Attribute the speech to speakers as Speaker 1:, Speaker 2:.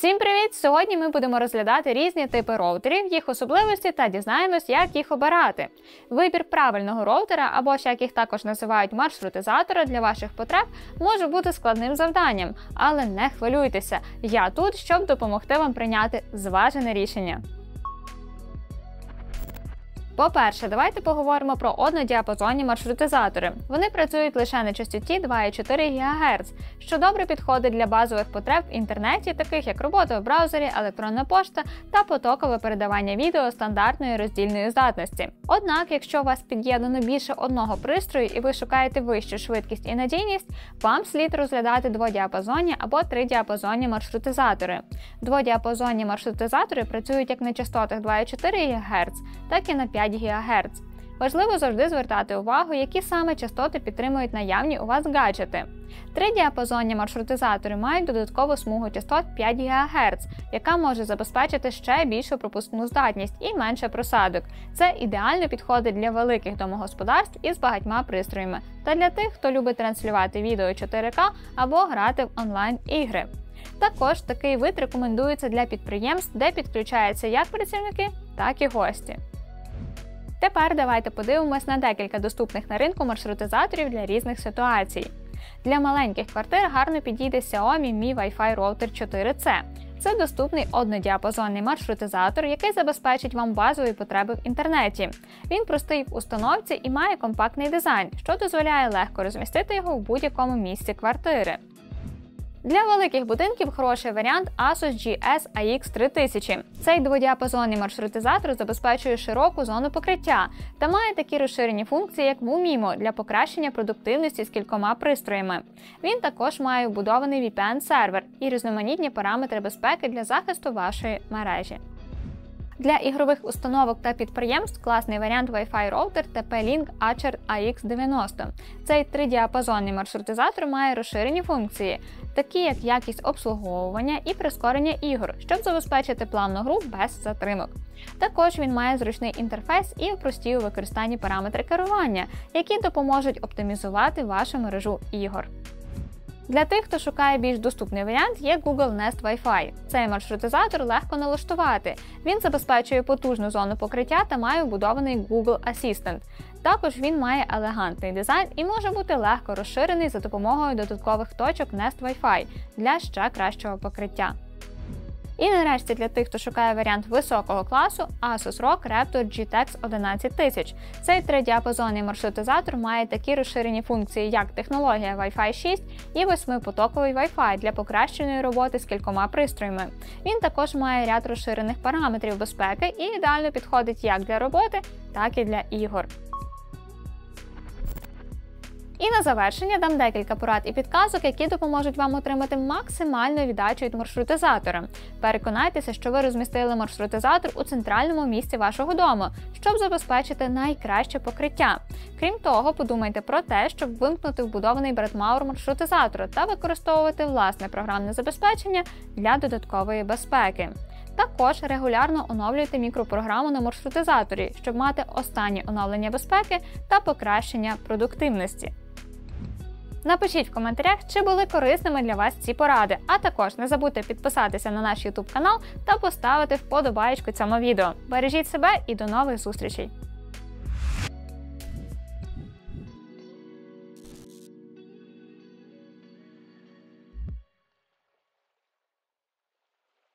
Speaker 1: Всім привіт! Сьогодні ми будемо розглядати різні типи роутерів, їх особливості та дізнаємось, як їх обирати. Вибір правильного роутера, або ж як їх також називають маршрутизатора для ваших потреб, може бути складним завданням, але не хвилюйтеся, я тут, щоб допомогти вам прийняти зважене рішення. По-перше, давайте поговоримо про однодіапазонні маршрутизатори. Вони працюють лише на частоті 2,4 ГГц, що добре підходить для базових потреб в інтернеті, таких як робота в браузері, електронна пошта та потокове передавання відео стандартної роздільної здатності. Однак, якщо у вас під'єднано більше одного пристрою і ви шукаєте вищу швидкість і надійність, вам слід розглядати дводіапазонні або тридіапазонні маршрутизатори. Дводіапазонні маршрутизатори працюють як на частотах 2,4 ГГц, так і на 5 ГГц. Важливо завжди звертати увагу, які саме частоти підтримують наявні у вас гаджети. Тридіапазонні маршрутизатори мають додаткову смугу частот 5 ГГц, яка може забезпечити ще більшу пропускну здатність і менше просадок. Це ідеально підходить для великих домогосподарств із багатьма пристроями та для тих, хто любить транслювати відео 4К або грати в онлайн-ігри. Також такий вид рекомендується для підприємств, де підключаються як працівники, так і гості. Тепер давайте подивимось на декілька доступних на ринку маршрутизаторів для різних ситуацій. Для маленьких квартир гарно підійде Xiaomi Mi Wi-Fi Router 4C. Це доступний однодіапазонний маршрутизатор, який забезпечить вам базові потреби в інтернеті. Він простий в установці і має компактний дизайн, що дозволяє легко розмістити його в будь-якому місці квартири. Для великих будинків хороший варіант Asus GS AX3000. Цей дводіапазонний маршрутизатор забезпечує широку зону покриття та має такі розширені функції, як MoveMimo для покращення продуктивності з кількома пристроями. Він також має вбудований VPN-сервер і різноманітні параметри безпеки для захисту вашої мережі. Для ігрових установок та підприємств класний варіант Wi-Fi роутер TP-Link Archer AX90. Цей тридіапазонний маршрутизатор має розширені функції, такі як якість обслуговування і прискорення ігор, щоб забезпечити плавну гру без затримок. Також він має зручний інтерфейс і прості у використанні параметри керування, які допоможуть оптимізувати вашу мережу ігор. Для тих, хто шукає більш доступний варіант, є Google Nest Wi-Fi. Цей маршрутизатор легко налаштувати. Він забезпечує потужну зону покриття та має вбудований Google Assistant. Також він має елегантний дизайн і може бути легко розширений за допомогою додаткових точок Nest Wi-Fi для ще кращого покриття. І нарешті для тих, хто шукає варіант високого класу, Asus ROG Raptor GTX 11000. Цей тридіапазонний маршрутизатор має такі розширені функції, як технологія Wi-Fi 6 і 8-потоковий Wi-Fi для покращеної роботи з кількома пристроями. Він також має ряд розширених параметрів безпеки і ідеально підходить як для роботи, так і для ігор. І на завершення дам декілька порад і підказок, які допоможуть вам отримати максимальну віддачу від маршрутизатора. Переконайтеся, що ви розмістили маршрутизатор у центральному місці вашого дому, щоб забезпечити найкраще покриття. Крім того, подумайте про те, щоб вимкнути вбудований братмауер маршрутизатора та використовувати власне програмне забезпечення для додаткової безпеки. Також регулярно оновлюйте мікропрограму на маршрутизаторі, щоб мати останні оновлення безпеки та покращення продуктивності. Напишіть в коментарях, чи були корисними для вас ці поради, а також не забудьте підписатися на наш YouTube канал та поставити вподобаєчку цьому відео. Бережіть себе і до нових зустрічей!